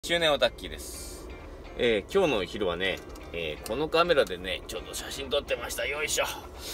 中年オタッキーです。今日のお昼はね、このカメラでね、ちょっと写真撮ってました。よいしょ。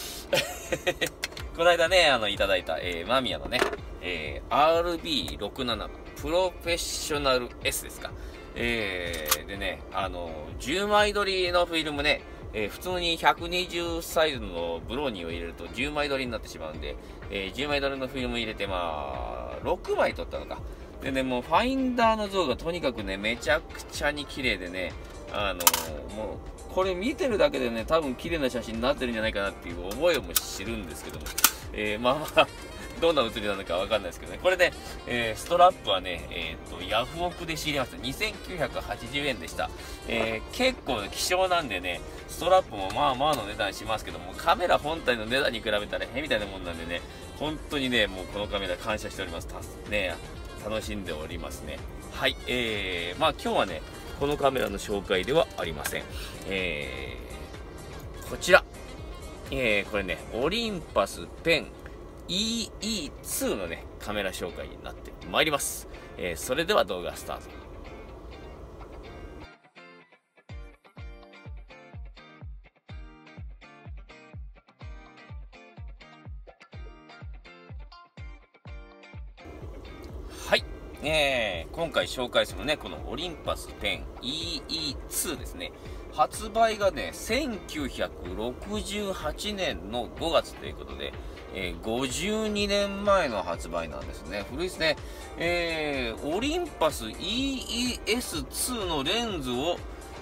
この間ね、いただいた、マミヤのね、RB67 プロフェッショナル S ですか。でね、10枚撮りのフィルムね、普通に120サイズのブローニーを入れると10枚撮りになってしまうんで、10枚撮りのフィルム入れて、6枚撮ったのか。でね、もうファインダーの像がとにかくね、めちゃくちゃに綺麗でね、もう、これ見てるだけでね、多分綺麗な写真になってるんじゃないかなっていう覚えも知るんですけども、どんな写りなのかわかんないですけどね。これね、ストラップはね、ヤフオクで仕入れました。2980円でした。結構希少なんでね、ストラップもまあまあの値段しますけども、カメラ本体の値段に比べたらへみたいなもんなんでね、本当にね、もうこのカメラ感謝しております。楽しんでおりますね。はい。今日はね、このカメラの紹介ではありません。こちら。これね、オリンパスペン EE2 のね、カメラ紹介になってまいります。それでは動画スタート。はい。今回紹介するね、このオリンパスペン EE2 ですね。発売がね、1968年の5月ということで、52年前の発売なんですね。古いですね。オリンパス EES2 のレンズを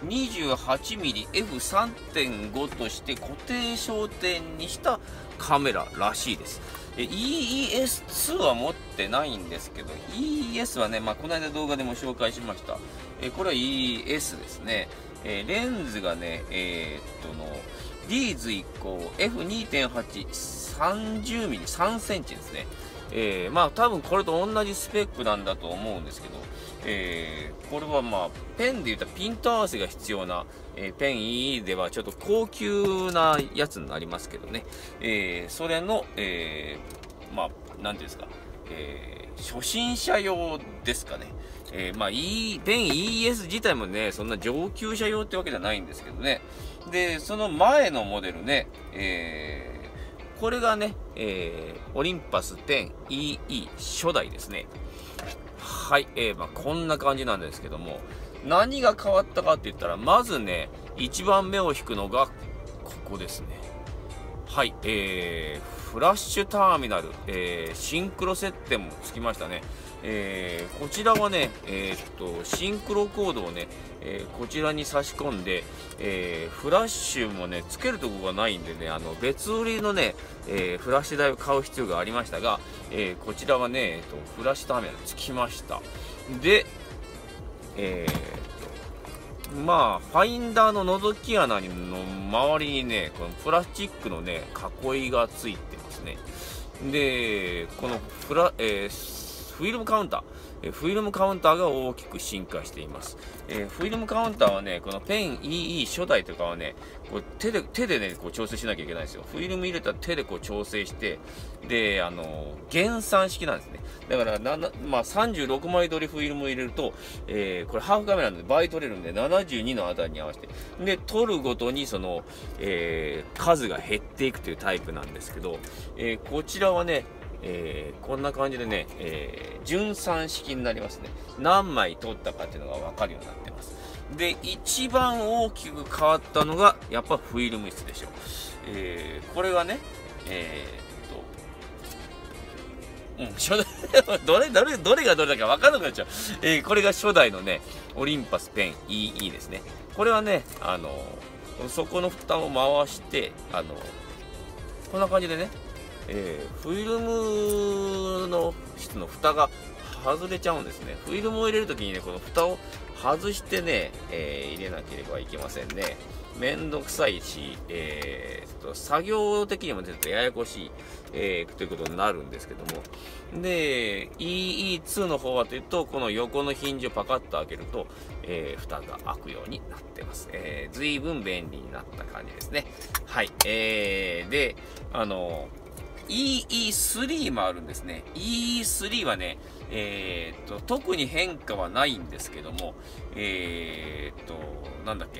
28mmF3.5 として固定焦点にしたカメラらしいです。EES2 は持ってないんですけど、EES はね、この間動画でも紹介しました。これは EES ですね。レンズがね、リーズ1個 F2.8、30mm、3センチですね。多分これと同じスペックなんだと思うんですけど、これはペンで言ったらピント合わせが必要な、ペン EE ではちょっと高級なやつになりますけどね。それの、なんていうんですか、初心者用ですかね。ペン ES 自体もね、そんな上級者用ってわけじゃないんですけどね。で、その前のモデルね、これがね、オリンパスペン EE 初代ですね。はい、こんな感じなんですけども、何が変わったかって言ったら、まずね、一番目を引くのが、ここですね。はい、フラッシュターミナル、シンクロ設定もつきましたね。こちらはね、シンクロコードをね、こちらに差し込んで、フラッシュもね、つけるとこがないんでね、別売りのね、フラッシュ台を買う必要がありましたが、こちらはね、フラッシュターミナルつきました。で、ファインダーの覗き穴の周りにね、このプラスチックのね、囲いがついてますね。で、このフィルムカウンターが大きく進化しています。フィルムカウンターはね、このペン EE 初代とかはね、こう手でね、こう調整しなきゃいけないんですよ。フィルム入れたら手でこう調整して、で、減産式なんですね。だから、36枚撮りフィルムを入れると、これハーフカメラなんで倍撮れるんで、72のあたりに合わせて、で、撮るごとにその、数が減っていくというタイプなんですけど、こちらはね、こんな感じでね、順算式になりますね。何枚撮ったかっていうのが分かるようになってます。で、一番大きく変わったのが、やっぱフィルム質でしょう。これがね、初代どれがどれだか分からなくなっちゃう。これが初代のね、オリンパスペン EE ですね。これはね、そこの蓋を回して、こんな感じでね、フィルムの質の蓋が外れちゃうんですね。フィルムを入れるときにね、この蓋を外してね、入れなければいけませんね。めんどくさいし、作業的にもちょっとややこしい、ということになるんですけども。で、EE2 の方はというと、この横のヒンジをパカッと開けると、蓋が開くようになってます。随分便利になった感じですね。はい。で、 EE3 もあるんですね。EE3 はね、特に変化はないんですけども、なんだっけ、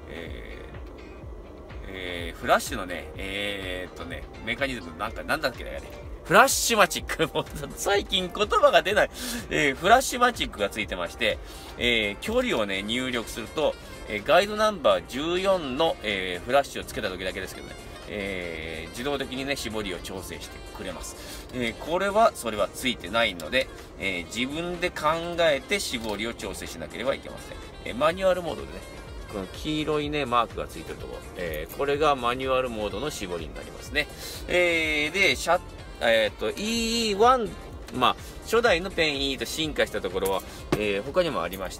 フラッシュのね、メカニズムなんだっけね、フラッシュマチック。もう最近言葉が出ない。フラッシュマチックがついてまして、距離をね、入力すると、ガイドナンバー14の、フラッシュをつけた時だけですけどね、自動的にね、絞りを調整してくれます。それはついてないので、自分で考えて絞りを調整しなければいけません。マニュアルモードでね、この黄色いね、マークがついてるところ、これがマニュアルモードの絞りになりますね。で、EE1、まあ、初代のペン E と進化したところは、他にもありまして、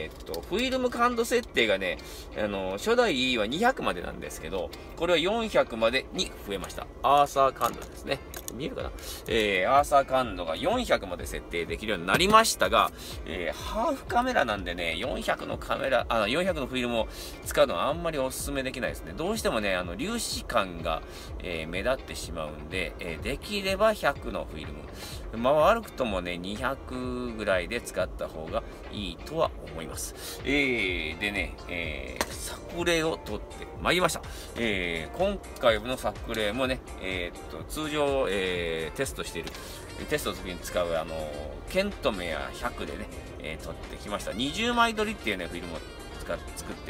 フィルム感度設定がね、初代 E は200までなんですけど、これは400までに増えました。アーサー感度ですね。見えるかな？アーサー感度が400まで設定できるようになりましたが、ハーフカメラなんでね、400のフィルムを使うのはあんまりお勧めできないですね。どうしてもね、粒子感が、目立ってしまうんで、できれば100のフィルム。まあ、悪くともね、200ぐらいで使った方がいいとは思います。でね、作例を取ってまいりました。今回の作例もね、通常、テストの時に使う、ケントメア100でね、取ってきました。20枚撮りっていうね、フィルムを作って、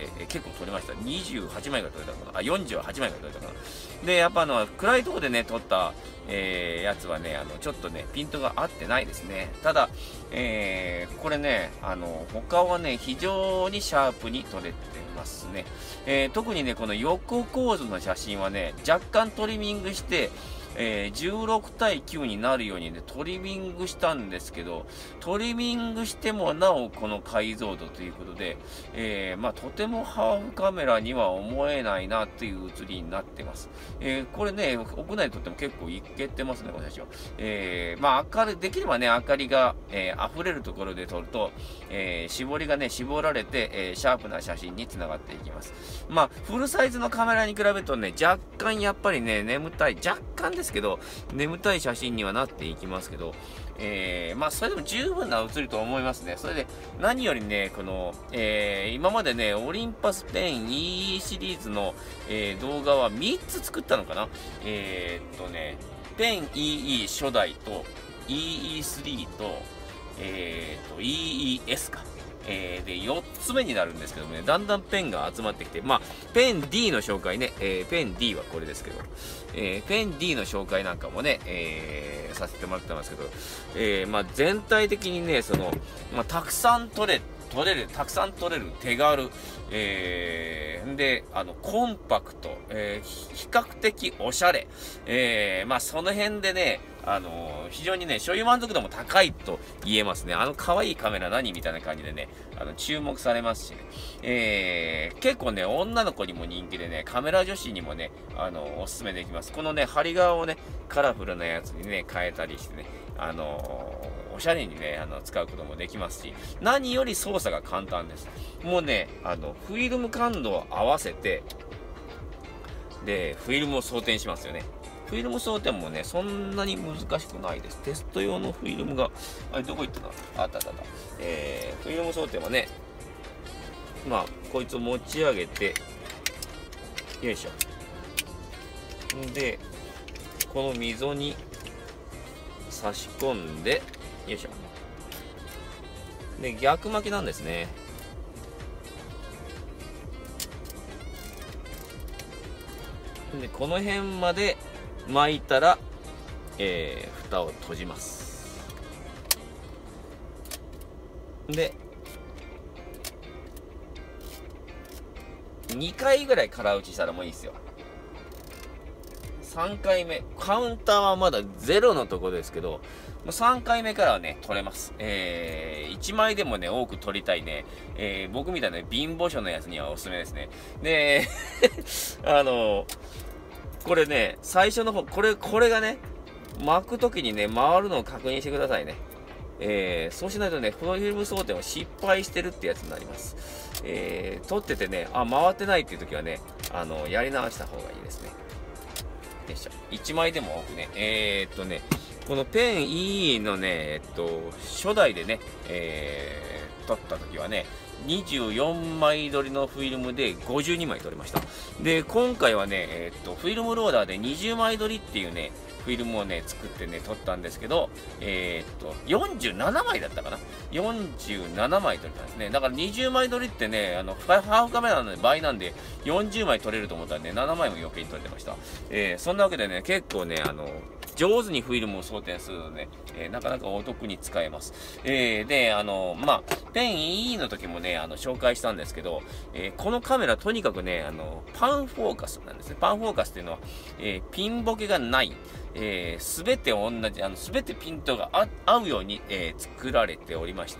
結構撮れました。28枚が撮れたかな。48枚が撮れたかな。で、やっぱ暗いところでね、撮った、やつはね、ちょっとね、ピントが合ってないですね。ただ、これね、他はね、非常にシャープに撮れてますね。特にね、この横構図の写真はね、若干トリミングして、16対9になるようにね、トリミングしたんですけど、トリミングしてもなおこの解像度ということで、まあ、とてもハーフカメラには思えないなっていう写りになってます。これね、屋内で撮っても結構いけてますね、この写真は。まあ、できればね、明かりが、溢れるところで撮ると、絞りがね、絞られて、シャープな写真につながっていきます。まあ、フルサイズのカメラに比べるとね、若干やっぱりね、若干ですけど、眠たい写真にはなっていきますけど、まあ、それでも十分な写りと思いますね。それで、何よりね、今までね、オリンパスペン EE シリーズの、動画は3つ作ったのかな。ペン EE 初代と、EE3 と、EES か。で、4つ目になるんですけどもね、だんだんペンが集まってきて、まあ、ペン D の紹介ね、ペン D はこれですけど、ペン D の紹介なんかもね、させてもらってますけど、まあ、全体的にね、まあ、たくさん撮れる、手軽、で、コンパクト、比較的おしゃれ、まあ、その辺でね、非常にね、所有満足度も高いと言えますね。可愛いカメラ何みたいな感じでね、注目されますしね。結構ね、女の子にも人気でね、カメラ女子にもね、おすすめできます。このね、針側をね、カラフルなやつにね、変えたりしてね、おしゃれにね、使うこともできますし、何より操作が簡単です。もうね、フィルム感度を合わせて、で、フィルムを装填しますよね。フィルム装填もね、そんなに難しくないです。テスト用のフィルムが、あれどこ行ったなあったあった。フィルム装填はね、まあ、こいつを持ち上げて、よいしょ。で、この溝に差し込んで、よいしょ。で、逆巻きなんですね。で、この辺まで巻いたら、蓋を閉じます。で、2回ぐらい空打ちしたらもういいですよ。3回目。カウンターはまだ0のところですけど、3回目からはね、撮れます。1枚でもね、多く撮りたいね。僕みたいな貧乏症のやつにはおすすめですね。で、これね、最初の方、これがね、巻くときにね、回るのを確認してくださいね。そうしないとね、フィルム装填は失敗してるってやつになります。撮っててね、回ってないっていうときはね、やり直した方がいいですね。 でしょ。1枚でも多くね。このペン EE のね、初代でね、撮った時はね、24枚撮りのフィルムで52枚撮りました。で、今回はね、フィルムローダーで20枚撮りっていうね、フィルムをね、作ってね、撮ったんですけど、47枚だったかな ?47 枚撮れたんですね。だから20枚撮りってね、ハーフカメラの倍なんで、40枚撮れると思ったらね、7枚も余計に撮れてました。そんなわけでね、結構ね、上手にフィルムを装填するので、ね、なかなかお得に使えます。で、ペン EE の時もね、紹介したんですけど、このカメラとにかくね、パンフォーカスなんですね。パンフォーカスっていうのは、ピンボケがない。すべて同じ、すべてピントが合うように、作られておりまして、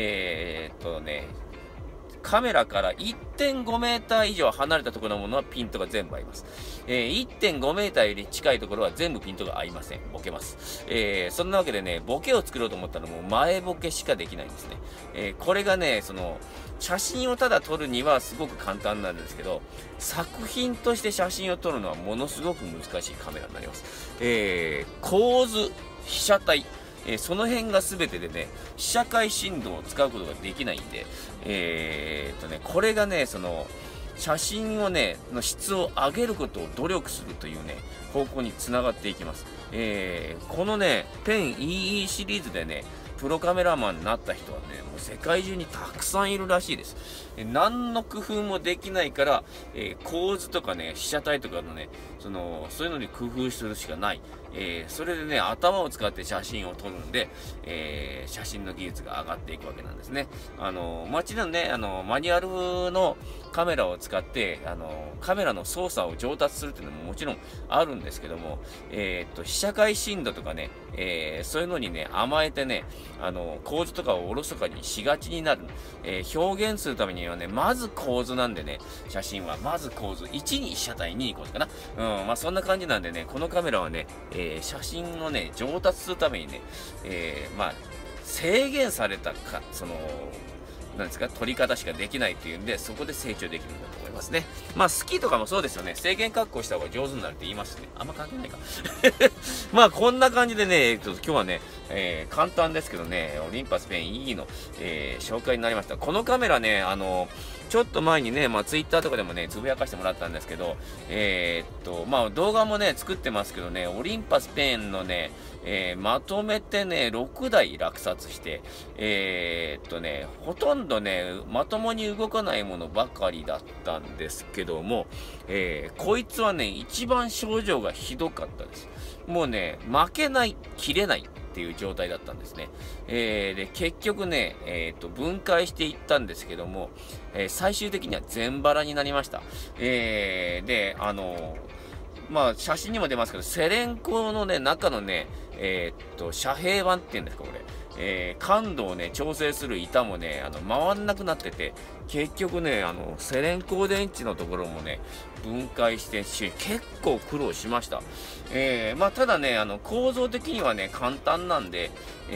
カメラから1.5 メーター以上離れたところのものはピントが全部合います。1.5 メーターより近いところは全部ピントが合いません。ボケます。そんなわけでね、ボケを作ろうと思ったらもう前ボケしかできないんですね。これがね、写真をただ撮るにはすごく簡単なんですけど、作品として写真を撮るのはものすごく難しいカメラになります。構図、被写体、その辺が全てでね、被写界深度を使うことができないんで、これがね、写真をね、の質を上げることを努力するというね、方向につながっていきます。このね、ペン EE シリーズでね、プロカメラマンになった人はね、もう世界中にたくさんいるらしいです。何の工夫もできないから、構図とかね、被写体とかのね、そういうのに工夫するしかない。それでね、頭を使って写真を撮るんで、写真の技術が上がっていくわけなんですね。もちろんね、マニュアルのカメラを使って、カメラの操作を上達するっていうのももちろんあるんですけども、被写界深度とかね、そういうのにね、甘えてね、構図とかをおろそかにしがちになる。表現するためにはね、まず構図なんでね、写真はまず構図、1に被写体、2に構図かな。そんな感じなんでね、このカメラはね、写真をね、上達するためにね、制限されたなんですか、撮り方しかできないっていうんで、そこで成長できるんだと思いますね。スキーとかもそうですよね。制限格好した方が上手になるって言いますね。あんま関係ないか。こんな感じでね、今日はね、簡単ですけどね、オリンパスペン EE の、紹介になりました。このカメラね、ちょっと前にね、ツイッターとかでもね、つぶやかしてもらったんですけど、動画もね、作ってますけどね、オリンパスペンのね、まとめてね、6台落札して、ほとんどね、まともに動かないものばかりだったんですけども、こいつはね、一番症状がひどかったです。もうね、負けない、切れないっていう状態だったんですね。で、結局ね、分解していったんですけども、最終的には全バラになりました。で、写真にも出ますけど、セレンコのね、中のね、遮蔽板っていうんですか、これ。感度をね、調整する板もね、回んなくなってて、結局ね、セレンコ電池のところもね、分解して結構苦労しました。ただね、構造的にはね、簡単なんで、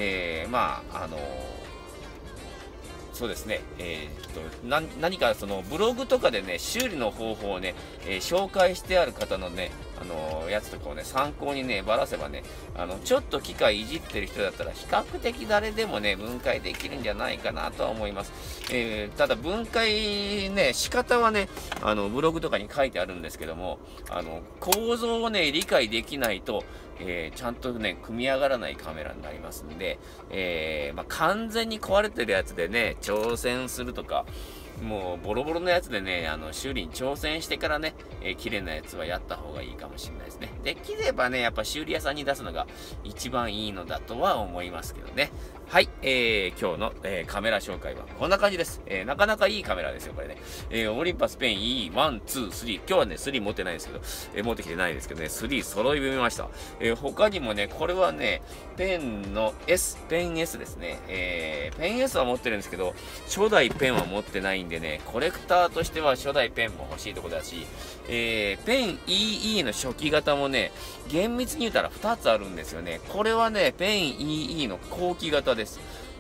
そうですね、何かブログとかでね、修理の方法をね、紹介してある方のね、やつとかをね、参考にね、ばらせばね、ちょっと機械いじってる人だったら、比較的誰でもね、分解できるんじゃないかなとは思います。ただ、分解ね、仕方はね、ブログとかに書いてあるんですけども、構造をね、理解できないと、ちゃんとね、組み上がらないカメラになりますんで、完全に壊れてるやつでね、挑戦するとか、もうボロボロのやつでね、修理に挑戦してからね、綺麗なやつはやった方がいいかもしれないですね。できればね、やっぱ修理屋さんに出すのが一番いいのだとは思いますけどね。はい、今日の、カメラ紹介はこんな感じです。なかなかいいカメラですよ、これね。オリンパスペン E1、2、3。今日はね、3持ってないんですけど、持ってきてないですけどね、3揃い踏みました。他にもね、これはね、ペンの S、ペン S ですね。ペン S は持ってるんですけど、初代ペンは持ってないんでね、コレクターとしては初代ペンも欲しいところだし、ペン EE の初期型もね、厳密に言ったら2つあるんですよね。これはね、ペン EE の後期型です。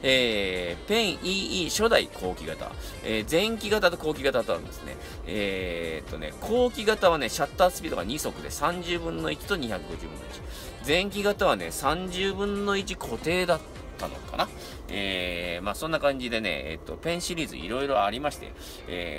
ペン EE 初代後期型、前期型と後期型とあるんですね。後期型はね、シャッタースピードが2速で30分の1と250分の1。前期型はね、30分の1固定だったのかな。まあそんな感じでね、ペンシリーズいろいろありまして、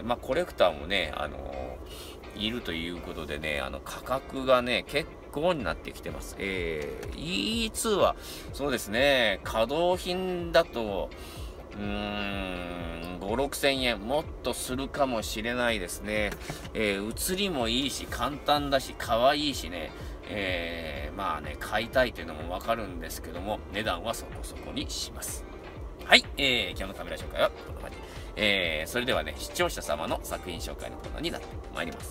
まあコレクターもね、いるということでね、価格がね、結構になってきてます。EE2 は、そうですね、稼働品だと、5、6千円、もっとするかもしれないですね。写りもいいし、簡単だし、可愛いしね、まあね、買いたいというのもわかるんですけども、値段はそこそこにします。はい、今日のカメラ紹介はこんな感じ。それではね、視聴者様の作品紹介のコーナーになってまいります。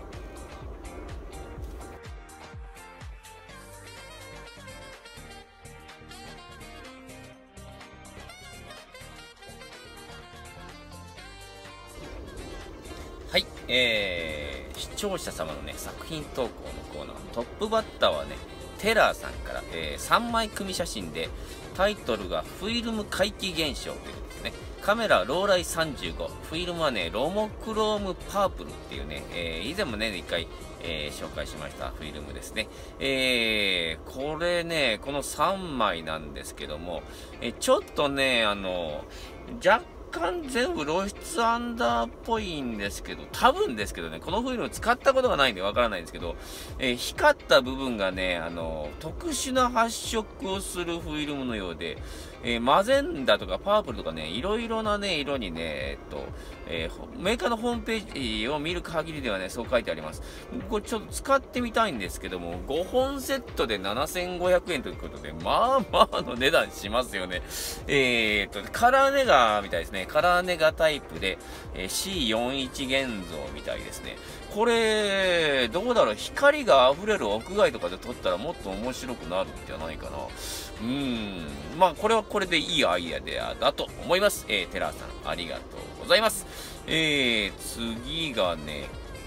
はい、視聴者様のね、作品投稿のコーナー、トップバッターはね、テラーさんから、3枚組写真で、タイトルがフィルム怪奇現象ということですね。カメラローライ35、フィルムはね、ロモクロームパープルっていうね、以前もね、一回、紹介しましたフィルムですね。これね、この3枚なんですけども、ちょっとね、若干全部露出アンダーっぽいんですけど、多分ですけどね、このフィルム使ったことがないんでわからないんですけど、光った部分がね、特殊な発色をするフィルムのようで、マゼンダとかパープルとかね、いろいろなね、色にね、メーカーのホームページを見る限りではね、そう書いてあります。これちょっと使ってみたいんですけども、5本セットで7500円ということで、まあまあの値段しますよね。カラーネガみたいですね。カラーネガタイプで、C41 現像みたいですね。これ、どうだろう、光が溢れる屋外とかで撮ったらもっと面白くなるんじゃないかな。まあ、これはこれでいいアイデアだと思います。テラーさん、ありがとうございます。次がね、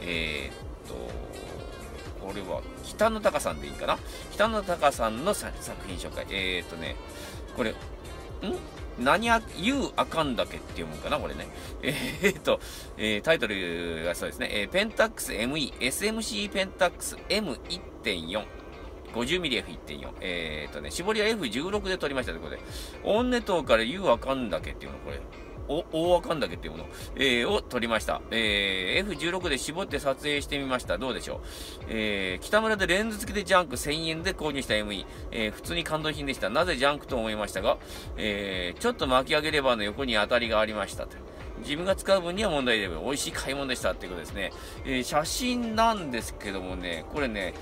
これは、北野隆さんでいいかな。北野隆さんの作品紹介。これ、ゆうあかんだけって読むかなこれね。タイトルがそうですね。ペンタックス ME、SMC ペンタックス M1.4。50mmF1.4。絞りは F16 で撮りましたということで、オンネトーからゆうあかんだけっていうの、これ。大あかんだけっていうもの、を撮りました。F16 で絞って撮影してみました。どうでしょう。北村でレンズ付きでジャンク1000円で購入した ME。普通に感動品でした。なぜジャンクと思いましたが、ちょっと巻き上げレバーの横に当たりがありましたと。自分が使う分には問題でも美味しい買い物でしたっていうことですね。写真なんですけどもね、これね、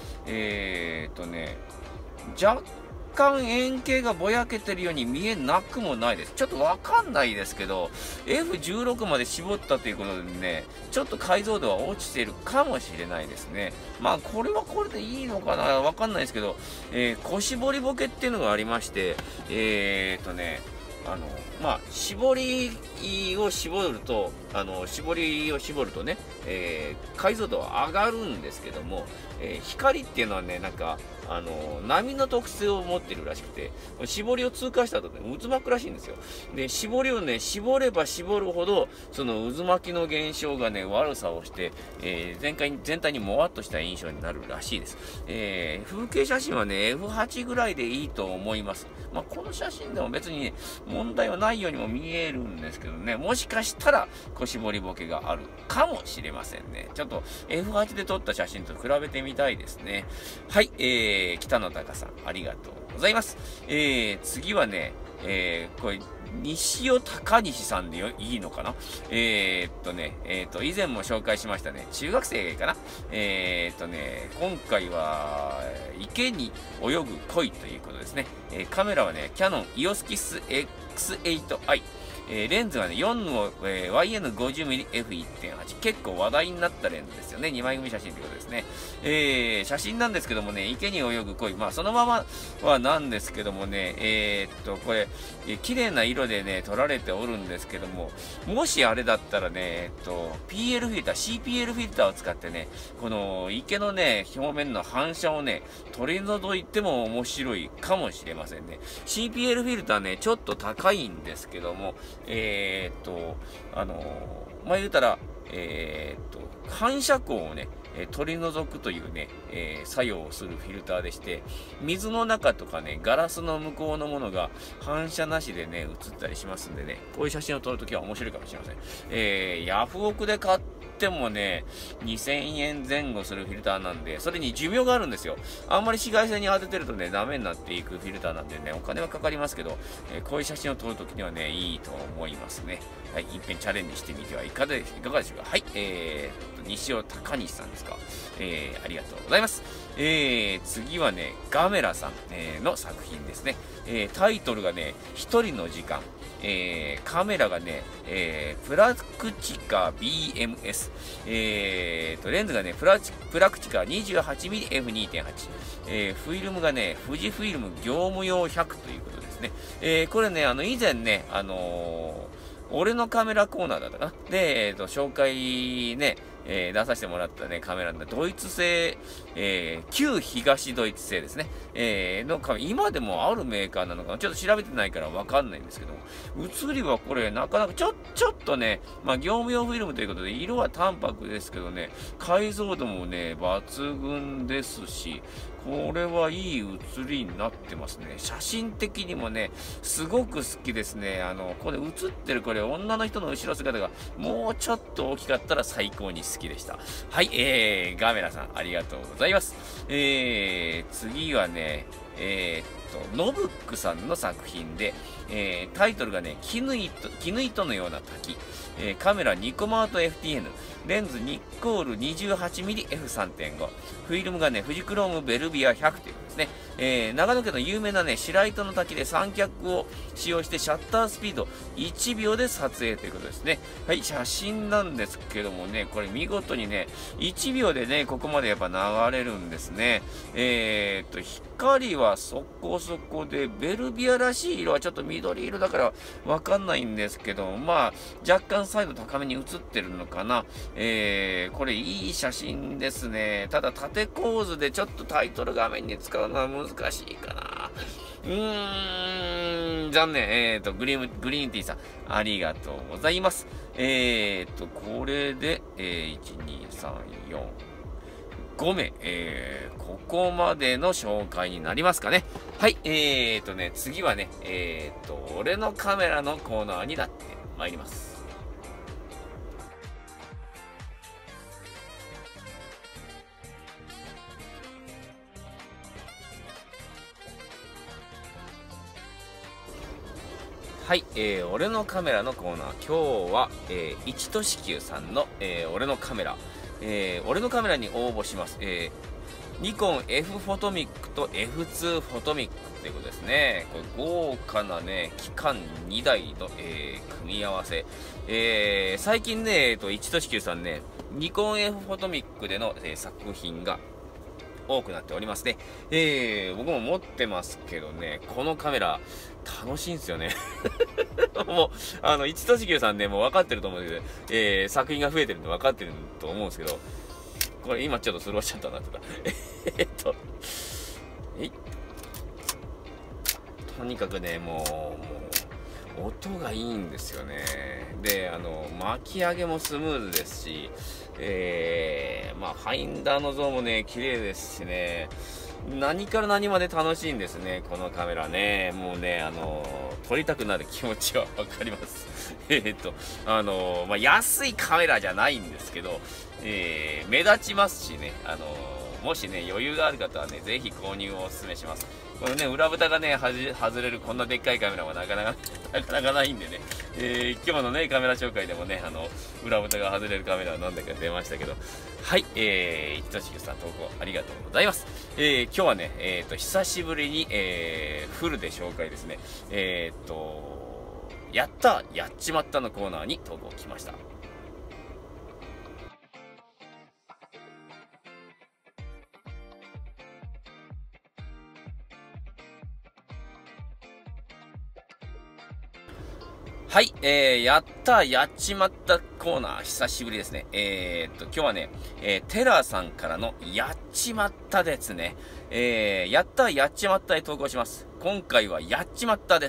若干円形がぼやけてるように見えなくもないです。ちょっとわかんないですけど、F16 まで絞ったということでね、ちょっと解像度は落ちているかもしれないですね。まあ、これはこれでいいのかなわかんないですけど、小絞りボケっていうのがありまして、まあ、絞りを絞るとね、解像度は上がるんですけども、光っていうのはね、なんか、波の特性を持ってるらしくて、絞りを通過した後で渦巻くらしいんですよ。で、絞りをね、絞れば絞るほど、その渦巻きの現象がね、悪さをして、全体にもわっとした印象になるらしいです。風景写真はね、F8 ぐらいでいいと思います。まあ、この写真でも別に、ね、問題はないようにも見えるんですけどね、もしかしたら小絞りボケがあるかもしれませんね。ちょっと F8 で撮った写真と比べてみたいですね。はい、北野隆さん、ありがとうございます。次はね、これ、西尾高西さんでいいのかな以前も紹介しましたね。中学生かな今回は、池に泳ぐ恋ということですね。カメラはね、キヤノン EOS KISS X8i。 レンズがね、4の、YN50mmF1.8。結構話題になったレンズですよね。2枚組写真ということですね。写真なんですけどもね、池に泳ぐ鯉。まあ、そのままはなんですけどもね、これ、綺麗な色でね、撮られておるんですけども、もしあれだったらね、PL フィルター、CPL フィルターを使ってね、この池のね、表面の反射をね、取り除いても面白いかもしれませんね。CPL フィルターね、ちょっと高いんですけども、まあ、言うたら、反射光をね、取り除くというね、作用をするフィルターでして、水の中とかね、ガラスの向こうのものが反射なしでね、映ったりしますんでね、こういう写真を撮るときは面白いかもしれません。ヤフオクで買ってもね、2000円前後するフィルターなんで、それに寿命があるんですよ。あんまり紫外線に当ててるとね、ダメになっていくフィルターなんでね、お金はかかりますけど、こういう写真を撮るときにはね、いいと思いますね。はい、一遍チャレンジしてみてはいかがでしょうか。はい、西尾隆西さんですか。ありがとうございます。次はね、ガメラさん、の作品ですね。タイトルがね、一人の時間。カメラがね、プラクチカ BMS。レンズがね、プラクチカ 28mmF2.8。フィルムがね、富士フィルム業務用100ということですね。これね、以前ね、俺のカメラコーナーだったかな。で、紹介ね、出させてもらったね、カメラのドイツ製、旧東ドイツ製ですね。のカメラ、今でもあるメーカーなのかな。ちょっと調べてないからわかんないんですけども、写りはこれ、なかなかちょっとね、まあ、業務用フィルムということで、色は淡白ですけどね、解像度もね、抜群ですし、これはいい写りになってますね。写真的にもね、すごく好きですね。これ写ってるこれ女の人の後ろ姿がもうちょっと大きかったら最高に好きでした。はい、ガメラさんありがとうございます。次はね、ノブックさんの作品で、タイトルがね、絹糸のような滝。カメラニコマート FTN。レンズニッコール 28mmF3.5。フィルムがね、フジクロームベルビア100ということですね。長野県の有名なね、白糸の滝で三脚を使用してシャッタースピード1秒で撮影ということですね。はい、写真なんですけどもね、これ見事にね、1秒でね、ここまでやっぱ流れるんですね。光はそこそこで、ベルビアらしい色はちょっと緑色だからわかんないんですけど、まあ、若干サイド高めに映ってるのかな。これいい写真ですね。ただ縦構図でちょっとタイトル画面に使うのは難しいかな。残念。グリーンティーさん、ありがとうございます。これで、1、2、3、4、5名、ここまでの紹介になりますかね。はい、次はね、俺のカメラのコーナーになってまいります。はい、俺のカメラのコーナー。今日は、一としきゅうさんの、俺のカメラ。俺のカメラに応募します。ニコン F フォトミックと F2 フォトミックということですね。これ豪華なね、機関2台の、組み合わせ。最近ね、一としきゅうさんね、ニコン F フォトミックでの、作品が多くなっておりますね。僕も持ってますけどね、このカメラ、楽しいんですよね。もう、一としきゅうさんね、もう分かってると思うんですけど、作品が増えてるの分かってると思うんですけど、これ今ちょっとスローしちゃったなとか。とにかくね、もう、音がいいんですよね。で、巻き上げもスムーズですし、まあ、ファインダーの像もね、綺麗ですしね、何から何まで楽しいんですね、このカメラね。もうね、撮りたくなる気持ちはわかります。まあ、安いカメラじゃないんですけど、目立ちますしね、もしね、余裕がある方はね、ぜひ購入をお勧めします。このね、裏蓋がね、外れるこんなでっかいカメラはなかなかないんでね、今日のね、カメラ紹介でもね、裏蓋が外れるカメラは何台か出ましたけど、はい、一としきゅうさん投稿ありがとうございます。今日はね、久しぶりに、フルで紹介ですね。 やったやっちまったのコーナーに投稿来ました。はい、やったやっちまったコーナー、久しぶりですね。今日はね、テラーさんからのやっちまったですね。やったやっちまったへ投稿します。今回はやっちまったです。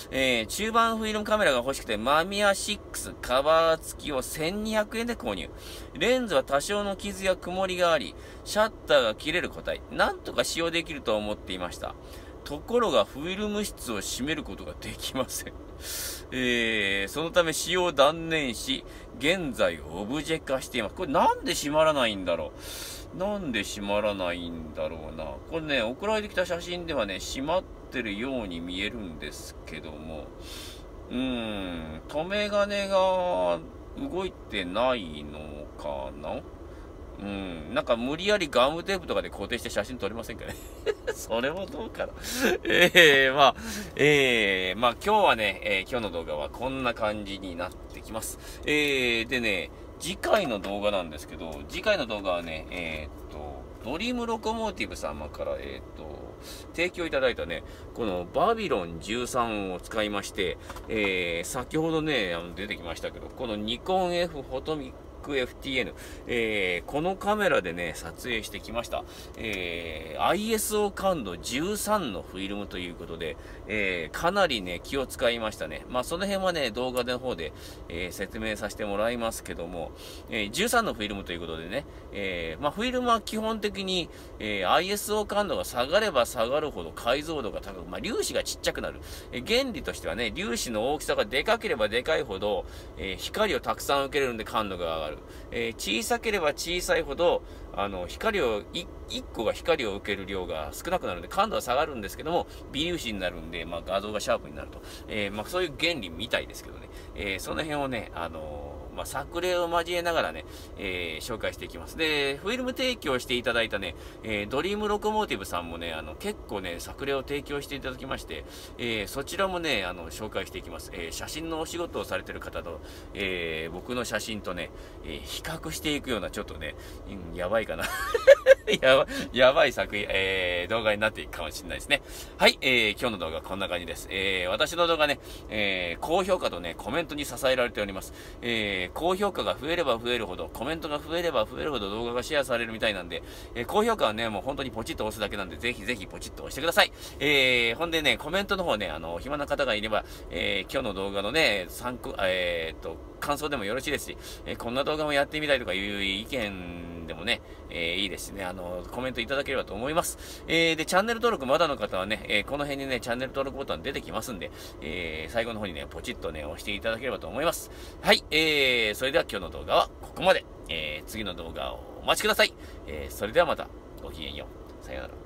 中盤フィルムカメラが欲しくて、マミヤ6カバー付きを1200円で購入。レンズは多少の傷や曇りがあり、シャッターが切れる個体、なんとか使用できると思っていました。ところがフィルム室を閉めることができません。そのため使用を断念し、現在オブジェ化しています。これなんで閉まらないんだろう。なんで閉まらないんだろうな。これね、送られてきた写真ではね、閉まってるように見えるんですけども、留め金が動いてないのかな。なんか無理やりガムテープとかで固定して写真撮れませんかね。それもどうかな。まあ今日はね、今日の動画はこんな感じになってきます。でね、次回の動画なんですけど、次回の動画はね、ドリームロコモーティブ様から、提供いただいたね、このバビロン13を使いまして、先ほどね、出てきましたけど、このニコン F フォトミックFTN、このカメラでね、撮影してきました。ISO 感度13のフィルムということで、かなりね、気を使いましたね。まあ、その辺はね、動画の方で、説明させてもらいますけども、13のフィルムということでね、まあ、フィルムは基本的に、ISO 感度が下がれば下がるほど解像度が高く、まあ、粒子がちっちゃくなる。原理としてはね、粒子の大きさがでかければでかいほど、光をたくさん受けれるんで感度が上がる。小さければ小さいほど、1個が光を受ける量が少なくなるんで、感度は下がるんですけども、微粒子になるんで、まあ、画像がシャープになると。まあ、そういう原理みたいですけどね。その辺をね、まあ、作例を交えながらね、紹介していきます。で、フィルム提供していただいたね、ドリームロコモーティブさんもね、結構ね、作例を提供していただきまして、そちらもね、紹介していきます。写真のお仕事をされてる方と、僕の写真とね、比較していくような、ちょっとね、やばいかな。やばい動画になっていくかもしれないですね。はい、今日の動画はこんな感じです。私の動画ね、高評価とね、コメントに支えられております。高評価が増えれば増えるほど、コメントが増えれば増えるほど動画がシェアされるみたいなんで、高評価はね、もう本当にポチッと押すだけなんで、ぜひぜひポチッと押してください。ほんでね、コメントの方ね、暇な方がいれば、今日の動画のね、感想でもよろしいですし、こんな動画もやってみたいとかいう意見でもね、いいですしね、コメントいただければと思います。で、チャンネル登録まだの方はね、この辺にね、チャンネル登録ボタン出てきますんで、最後の方にね、ポチッとね、押していただければと思います。はい、それでは今日の動画はここまで。次の動画をお待ちください。それではまた、ごきげんよう。さよなら。